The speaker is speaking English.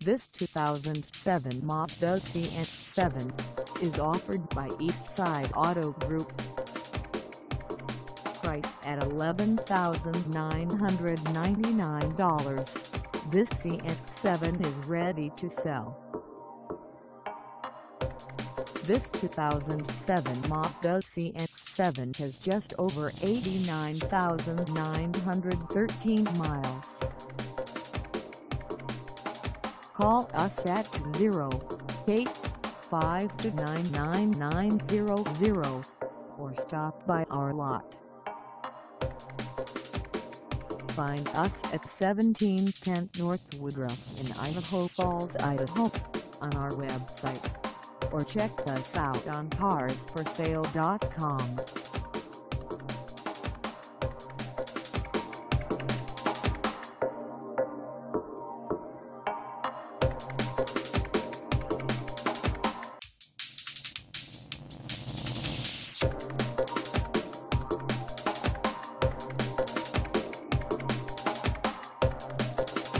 This 2007 Mazda CX-7 is offered by Eastside Auto Group. Price at $11,999, this CX-7 is ready to sell. This 2007 Mazda CX-7 has just over 89,913 miles. Call us at 208-529-9900 or stop by our lot. Find us at 1710 North Woodruff in Idaho Falls, Idaho, on our website, or check us out on carsforsale.com.